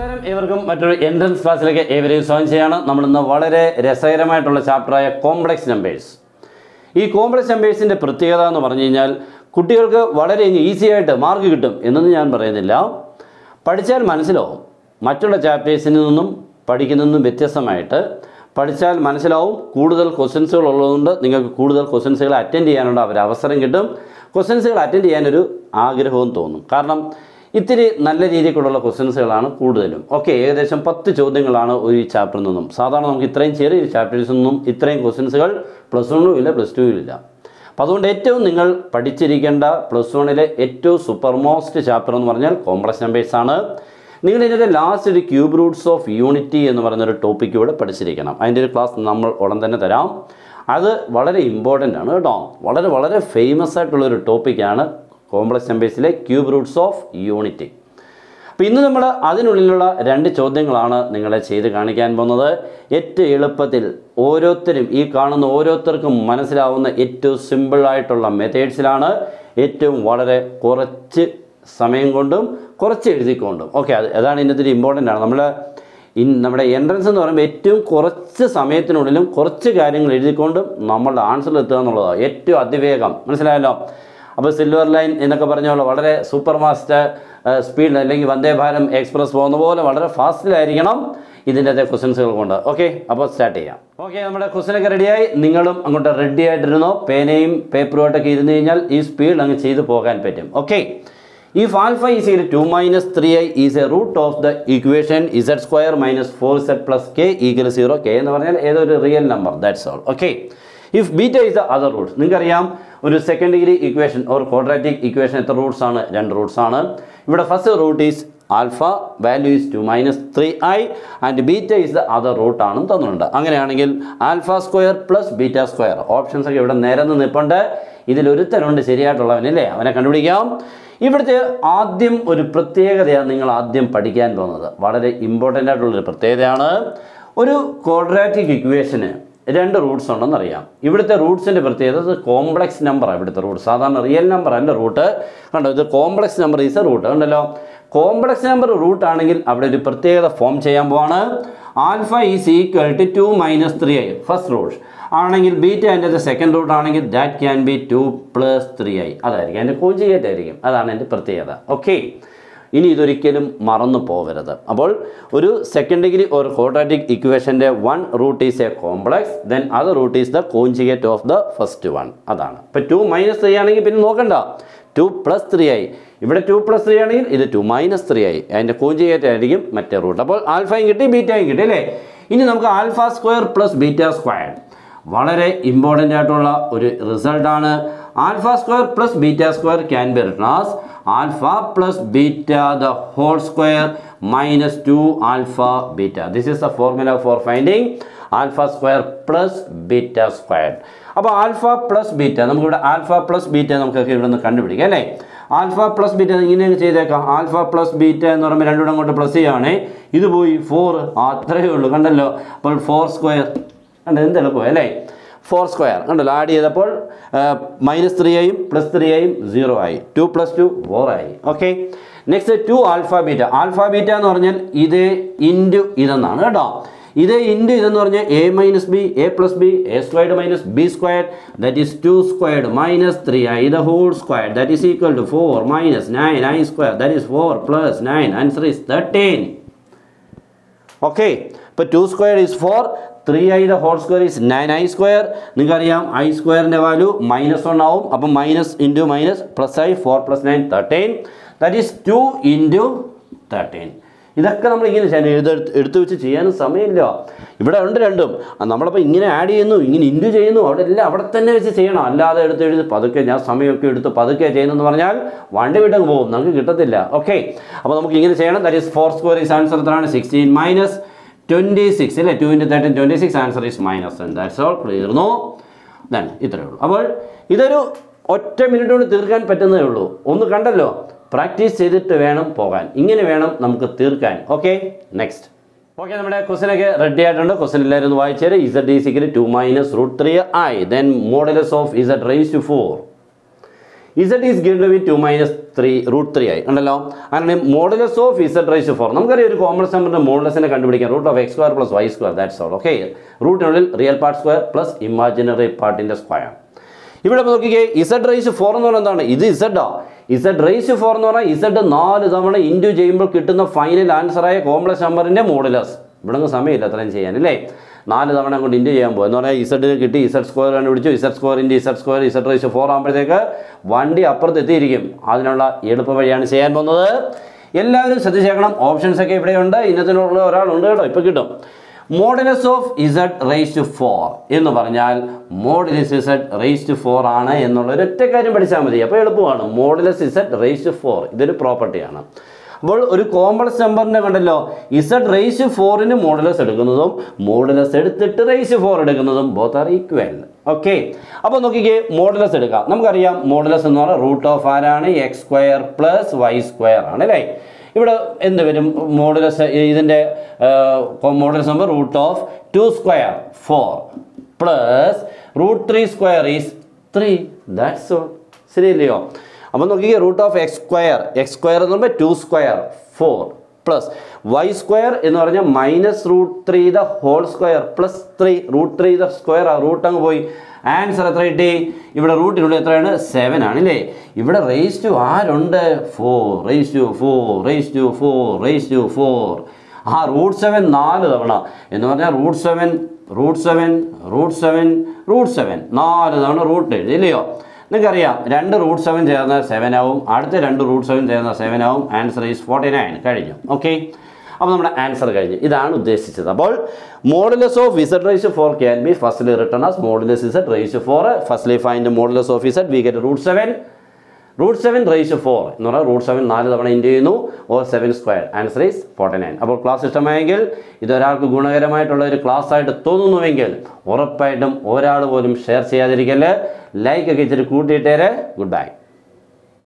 നമസ്കാരം ഏവർക്കും മറ്റൊരു എൻട്രൻസ് ക്ലാസ്സിലേക്ക് ഏവരെയും സ്വാഗതം ചെയ്യാണ്. നമ്മളിന്ന് വളരെ രസകരമായിട്ടുള്ള ചാപ്റ്ററായ കോംപ്ലക്സ് നമ്പേഴ്സ്. ഈ കോംപ്ലക്സ് നമ്പേഴ്സിൻ്റെ പ്രത്യേകത എന്ന് പറഞ്ഞു കഴിഞ്ഞാൽ കുട്ടികൾക്ക് വളരെ ഈസി ആയിട്ട് മാർക്ക് കിട്ടും എന്നൊന്നും ഞാൻ പറയുന്നില്ല. പഠിച്ചാൽ മനസ്സിലാവും. മറ്റുള്ള ചാപ്റ്റേഴ്സിൽ നിന്നും പഠിക്കുന്നതിനും വ്യത്യസ്തമായിട്ട് പഠിച്ചാൽ മനസ്സിലാവും. കൂടുതൽ ക്വസ്റ്റ്യൻസുകൾ ഉള്ളതുകൊണ്ട് നിങ്ങൾക്ക് കൂടുതൽ ക്വസ്റ്റ്യൻസുകൾ അറ്റൻഡ് ചെയ്യാനുള്ള ഒരു അവസരം കിട്ടും. ക്വസ്റ്റ്യൻസുകൾ അറ്റൻഡ് ചെയ്യാനൊരു ആഗ്രഹവും തോന്നും. കാരണം ഇത്തിരി നല്ല രീതിക്കുള്ള ക്വസ്റ്റ്യൻസുകളാണ് കൂടുതലും. ഓക്കെ, ഏകദേശം 10 ചോദ്യങ്ങളാണ് ഒരു ചാപ്റ്ററിൽ നിന്നും. സാധാരണ നമുക്ക് ഇത്രയും ചെറിയ ചാപ്റ്റേഴ്സിൽ നിന്നും ഇത്രയും ക്വസ്റ്റ്യൻസുകൾ +1 ഇല്ല, +2 ഇല്ല. അപ്പോൾ അതുകൊണ്ട് ഏറ്റവും നിങ്ങൾ പഠിച്ചിരിക്കേണ്ട +1 ഏറ്റവും സൂപ്പർമോസ്റ്റ് ചാപ്റ്റർ എന്ന് പറഞ്ഞാൽ കോംപ്ലക്സ് നമ്പേഴ്സ് ആണ്. നിങ്ങൾ ഇതിൻ്റെ ലാസ്റ്റ് ഒരു ക്യൂബ് റൂട്ട്സ് ഓഫ് യൂണിറ്റി എന്ന് പറയുന്നൊരു ടോപ്പിക്ക് ഇവിടെ പഠിച്ചിരിക്കണം. അതിൻ്റെ ഒരു ക്ലാസ് നമ്മൾ ഉടൻ തന്നെ തരാം. അത് വളരെ ഇമ്പോർട്ടൻ്റ് ആണ് കേട്ടോ. വളരെ വളരെ ഫേമസ് ആയിട്ടുള്ളൊരു ടോപ്പിക്കാണ് കോംപ്ലക്സ് നമ്പേഴ്സിലെ ക്യൂബ് റൂട്ട്സ് ഓഫ് യൂണിറ്റി. അപ്പോൾ ഇന്ന് നമ്മൾ അതിനുള്ളിലുള്ള 2 ചോദ്യങ്ങളാണ് നിങ്ങളെ ചെയ്ത് കാണിക്കാൻ പോകുന്നത്. ഏറ്റവും എളുപ്പത്തിൽ ഓരോരുത്തരും ഈ കാണുന്ന ഓരോരുത്തർക്കും മനസ്സിലാവുന്ന ഏറ്റവും സിമ്പിളായിട്ടുള്ള മെത്തേഡ്സിലാണ്, ഏറ്റവും വളരെ കുറച്ച് സമയം കൊണ്ടും കുറച്ച് എഴുതിക്കൊണ്ടും. ഓക്കെ, അതാണ് ഇന്നത്തെ ഇമ്പോർട്ടൻ്റ് ആണ്. നമ്മുടെ എൻട്രൻസ് എന്ന് പറയുമ്പോൾ ഏറ്റവും കുറച്ച് സമയത്തിനുള്ളിലും കുറച്ച് കാര്യങ്ങൾ എഴുതിക്കൊണ്ടും നമ്മളുടെ ആൻസറിൽ എത്തുക എന്നുള്ളതാണ് ഏറ്റവും അതിവേഗം. മനസ്സിലായല്ലോ? അപ്പോൾ സിൽവർ ലൈൻ എന്നൊക്കെ പറഞ്ഞ പോലെ വളരെ സൂപ്പർ ഫാസ്റ്റ് സ്പീഡ് അല്ലെങ്കിൽ വന്ദേ ഭാരത് എക്സ്പ്രസ് പോകുന്ന പോലെ വളരെ ഫാസ്റ്റിലായിരിക്കണം ഇതിൻ്റെ ക്വസ്റ്റ്യൻസുകൾ കൊണ്ട്. ഓക്കെ, അപ്പോൾ സ്റ്റാർട്ട് ചെയ്യാം. ഓക്കെ, നമ്മുടെ ക്വസ്റ്റ്യനൊക്കെ റെഡിയായി. നിങ്ങളും അങ്ങോട്ട് റെഡി ആയിട്ടിരുന്നോ? പേനയും പേപ്പറുമായിട്ടൊക്കെ ഇരുന്ന് കഴിഞ്ഞാൽ ഈ സ്പീഡ് അങ്ങ് ചെയ്ത് പോകാൻ പറ്റും. Okay, if alpha is equal to 2 minus 3i is a root of the equation z square minus 4z plus k equal 0. k എന്ന് പറഞ്ഞാൽ ഏതൊരു real number, that's all. Okay, if beta is the other root, നിങ്ങൾക്കറിയാം ഒരു second degree equation or quadratic equation എത്ര roots ആണ്? 2 roots ആണ്. ഇവിടെ first root is alpha, value is 2 minus 3i and beta is the other root ആണെന്ന് തന്നിട്ടുണ്ട്. അങ്ങനെയാണെങ്കിൽ alpha square plus beta square options ഒക്കെ ഇവിടെ നിരന്ന് നിൽപ്പുണ്ട്. ഇതിലൊരുത്തരുണ്ട് ശരിയായിട്ടുള്ളവനല്ലേ, അവനെ കണ്ടുപിടിക്കാം. ഇവിടുത്തെ ആദ്യം ഒരു പ്രത്യേകതയാണ് നിങ്ങൾ ആദ്യം പഠിക്കാൻ പോകുന്നത്. വളരെ ഇമ്പോർട്ടൻ്റ് ആയിട്ടുള്ളൊരു പ്രത്യേകതയാണ്. ഒരു ക്വാഡ്രാറ്റിക് ഇക്വേഷന് 2 റൂട്ട്സ് ഉണ്ടെന്നറിയാം. ഇവിടുത്തെ റൂട്ട്സിൻ്റെ പ്രത്യേകത കോംപ്ലക്സ് നമ്പറാണ്. ഇവിടുത്തെ റൂട്ട് സാധാരണ റിയൽ നമ്പർ അല്ല റൂട്ട്. കണ്ടോ, ഇത് complex number is a root. കണ്ടല്ലോ, കോംപ്ലക്സ് നമ്പർ റൂട്ട് ആണെങ്കിൽ അവിടെ ഒരു പ്രത്യേകത ഫോം ചെയ്യാൻ പോവാണ്. Alpha is equal to 2 minus 3i first root ആണെങ്കിൽ ബീറ്റ അതിൻ്റെ സെക്കൻഡ് റൂട്ട് ആണെങ്കിൽ that can be 2 plus 3i. അതായിരിക്കും അതിൻ്റെ കോഞ്ചുഗേറ്റ് ആയിരിക്കും. അതാണ് എൻ്റെ പ്രത്യേകത. ഓക്കെ, ഇനി ഇതൊരിക്കലും മറന്നു പോകരുത്. അപ്പോൾ ഒരു സെക്കൻഡ് ഡിഗ്രി ഒരു ക്വാഡ്രാറ്റിക് ഇക്വേഷൻ്റെ 1 root is a complex, then other root is the conjugate of the first 1. അതാണ്. ഇപ്പോൾ 2 minus 3 ആണെങ്കിൽ പിന്നെ നോക്കണ്ട, 2 plus 3i. ഇവിടെ 2 plus 3 ആണെങ്കിൽ ഇത് 2 minus 3i. അതിൻ്റെ കോഞ്ചുഗേറ്റ് ആയിരിക്കും മറ്റേ റൂട്ട്. അപ്പോൾ ആൽഫയും കിട്ടി, ബീറ്റയും കിട്ടി അല്ലേ? ഇനി നമുക്ക് alpha square plus beta square വളരെ ഇമ്പോർട്ടൻ്റ് ആയിട്ടുള്ള ഒരു റിസൾട്ടാണ്. Alpha square plus beta square can be written as alpha plus beta the whole square minus 2 alpha beta. This is the formula for finding alpha square plus beta square. അപ്പോൾ alpha plus beta നമുക്കിവിടെ alpha plus beta നമുക്കൊക്കെ ഇവിടെ നിന്ന് കണ്ടുപിടിക്കാം അല്ലേ? Alpha plus beta ഇങ്ങനെ ചെയ്തേക്കാം. Alpha plus beta എന്ന് പറയുമ്പോൾ രണ്ടും അങ്ങോട്ട് പ്ലസ് ചെയ്യുകയാണേ. ഇത് പോയി 4, അത്രയേ ഉള്ളൂ. കണ്ടല്ലോ, അപ്പോൾ 4 സ്ക്വയർ കണ്ടോ, എന്ത് എളുപ്പമായി അല്ലേ? 4 സ്ക്വയർ കണ്ടല്ലോ, ആഡ് ചെയ്തപ്പോൾ മൈനസ് 3iയും പ്ലസ് 3iയും 0 ആയി. 2 plus 2 4 ആയി. Okay, next 2 alpha beta. Alpha beta എന്ന് പറഞ്ഞാൽ ഇത് ഇൻറ്റു ഇതെന്നാണ് കേട്ടോ. ഇത് ഇൻറ്റു ഇതെന്ന് പറഞ്ഞാൽ a minus b, a plus b, a squared minus b squared, that is 2 squared minus 3i the whole squared, that is equal to 4 minus 9i squared, that is 4 plus 9, answer is 13. Okay, ഇപ്പോൾ 2 squared is 4, 3i the whole square is 9i square. നിങ്ങൾക്കറിയാം i സ്ക്വയറിൻ്റെ value -1 ആവും. അപ്പം minus into minus plus ആയി 4 plus 9 13, that is 2 into 13. ഇതൊക്കെ നമ്മൾ ഇങ്ങനെ എടുത്തു വെച്ച് ചെയ്യാനും സമയമില്ല. ഇവിടെ ഉണ്ട് രണ്ടും. നമ്മളപ്പോൾ ഇങ്ങനെ ആഡ് ചെയ്യുന്നു, ഇങ്ങനെ ഇൻറ്റു ചെയ്യുന്നു, അവിടെ എല്ലാം അവിടെ തന്നെ വെച്ച് ചെയ്യണം. അല്ലാതെ എടുത്ത് എഴുതി പതുക്കെ ഞാൻ സമയമൊക്കെ എടുത്ത് പതുക്കെ ചെയ്യുന്നതെന്ന് പറഞ്ഞാൽ വണ്ടി വിട്ടങ്ങ് പോകും, നമുക്ക് കിട്ടത്തില്ല. ഓക്കെ, അപ്പോൾ നമുക്ക് ഇങ്ങനെ ചെയ്യണം. That is 4 square is answer എത്രയാണ്? 16 minus 26 അല്ലേ? 2 into 13 26, answer is -10. That's all. ക്ലിയർന്നോ? ദെൻ ഇത്രയേ ഉള്ളൂ. അപ്പോൾ ഇതൊരു ഒറ്റ മിനിറ്റ് കൊണ്ട് തീർക്കാൻ പറ്റുന്നതേ ഉള്ളൂ. ഒന്ന് കണ്ടല്ലോ, പ്രാക്ടീസ് ചെയ്തിട്ട് വേണം പോകാൻ. ഇങ്ങനെ വേണം നമുക്ക് തീർക്കാൻ. Okay, next. ഓക്കെ, നമ്മുടെ ക്വസ്റ്റ്യനൊക്കെ റെഡി ആയിട്ടുണ്ട്. ക്വസ്റ്റ്യൻ എല്ലാവരും ഒന്ന് വായിച്ചാൽ z is equal to 2 minus √3i, then modulus of z raised to 4 Z is given to be 2 minus 3 root 3 ആയി ഉണ്ടല്ലോ. അങ്ങനെ modulus of Z raise to 4 നമുക്കറിയാം ഒരു കോംപ്ലക്സ് നമ്പറിന്റെ മോഡുലസിനെ കണ്ടുപിടിക്കാൻ root of x square plus y square that's all. Okay, റൂട്ടിനുള്ളിൽ real part square plus imaginary പാർട്ടിന്റെ സ്ക്വയർ. ഇവിടെ നോക്കിക്കേ Z റൈസ് 4 എന്ന് പറഞ്ഞാൽ എന്താണ്? ഇത് Z Z റൈസ് 4 എന്ന് പറഞ്ഞാൽ Z 4 തവണ ഇൻറ്റു ചെയ്യുമ്പോൾ കിട്ടുന്ന ഫൈനൽ ആൻസറായ കോംപ്ലക്സ് നമ്പറിന്റെ മോഡുലസ്. ഇവിടെ ഒന്നും സമയമില്ല അത്രയും ചെയ്യാൻ അല്ലേ. 4 തവണ കൊണ്ട് ഇൻറ്റു ചെയ്യാൻ പോകും എന്ന് പറഞ്ഞാൽ Z കിട്ടി, Z സ്ക്വയർ കണ്ടുപിടിച്ചു, Z square into Z square Z raise 4 ആകുമ്പോഴത്തേക്ക് വണ്ടി അപ്പുറത്ത് എത്തിയിരിക്കും. അതിനുള്ള എളുപ്പ വഴിയാണ് ചെയ്യാൻ പോകുന്നത്. എല്ലാവരും ശ്രദ്ധിച്ചേക്കണം. ഓപ്ഷൻസ് ഒക്കെ ഇവിടെയുണ്ട്. ഇന്നത്തിനുള്ള ഒരാളുണ്ട് കേട്ടോ, ഇപ്പോൾ കിട്ടും. Modulus of Z raise to 4 എന്ന് പറഞ്ഞാൽ മോഡുലസ് Z റൈസ് ടു 4 ആണ് എന്നുള്ള ഒരൊറ്റ കാര്യം പഠിച്ചാൽ മതി. അപ്പോൾ എളുപ്പമാണ്. മോഡുലസ് Z റൈസ് ടു 4 ഇതൊരു പ്രോപ്പർട്ടിയാണ്. അപ്പോൾ ഒരു കോംപ്ലക്സ് നമ്പറിനെ കണ്ടല്ലോ, Z റൈസ് 4ന് മോഡുലസ് എടുക്കുന്നതും മോഡുലസ് എടുത്തിട്ട് റൈസ് 4 എടുക്കുന്നതും ബോത്ത് ആർ ഈക്വൽ. ഓക്കെ, അപ്പോൾ നോക്കിക്കേ മോഡുലസ് എടുക്കാം. നമുക്കറിയാം മോഡുലസ് എന്ന് പറഞ്ഞാൽ റൂട്ട് ഓഫ് ആരാണ്? x square plus y square ആണ് അല്ലേ. ഇവിടെ എന്ത് വരും? മോഡുലസ് ഇതിൻ്റെ modulus number root of 2 square 4 plus root 3 square is 3. That's all. ശരിയല്ലയോ? അപ്പോൾ നോക്കിക്കേ റൂട്ട് ഓഫ് x സ്ക്വയർ എന്ന് പറയുമ്പോൾ 2 സ്ക്വയർ 4 പ്ലസ് y സ്ക്വയർ എന്ന് പറഞ്ഞാൽ minus root 3 the whole square plus 3 root 3 the square ആ റൂട്ട് അങ്ങ് പോയി. ആൻസർ എത്ര കിട്ടി? ഇവിടെ റൂട്ടിനുള്ളിൽ എത്രയാണ്? 7 ആണല്ലേ. ഇവിടെ റേസ് ടു ആരുണ്ട്? 4 റേസ് ടു 4. ആ റൂട്ട് 7 4 തവണ എന്ന് പറഞ്ഞാൽ റൂട്ട് 7 4 തവണ റൂട്ട് 7 ഇല്ലയോ? നിങ്ങൾക്കറിയാം 2 റൂട്ട് 7 ചേർന്നാൽ 7 ആവും, അടുത്ത 2 റൂട്ട് 7 ചേർന്നാൽ 7 ആവും. ആൻസർ ഈസ് 49 കഴിഞ്ഞു. ഓക്കെ, അപ്പോൾ നമ്മുടെ ആൻസർ കഴിഞ്ഞു. ഇതാണ് ഉദ്ദേശിച്ചത്. അപ്പോൾ modulus of Z raise to 4 can be firstly written as modulus Z raise to 4. Firstly find modulus of Z we get root 7 raise to 4 എന്ന് പറഞ്ഞാൽ റൂട്ട് 7 4 തവണ ഇൻറ്റു ചെയ്യുന്നു, ഓർ 7 സ്ക്വയർ. Answer is 49. അപ്പോൾ class ഇഷ്ടമായെങ്കിൽ, ഇതൊരാൾക്ക് ഗുണകരമായിട്ടുള്ള ഒരു class ആയിട്ട് തോന്നുന്നുവെങ്കിൽ ഉറപ്പായിട്ടും ഒരാൾ പോലും ഷെയർ ചെയ്യാതിരിക്കല്. ലൈക്ക് ഒക്കെ ഇച്ചിരി കൂട്ടിയിട്ടേരെ. Good bye.